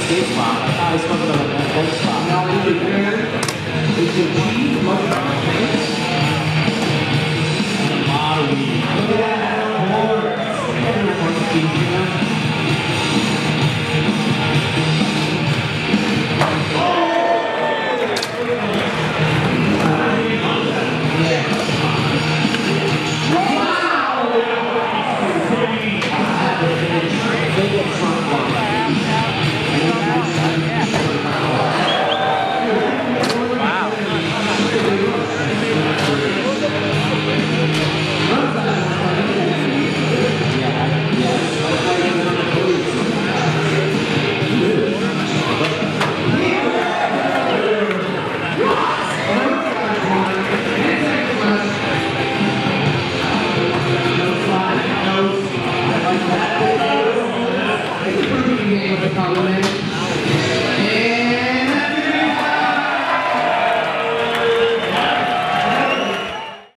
spot. I spoke about that spot. Now in Japan, it's a cheese mushroom. A lot of weed. Compliment.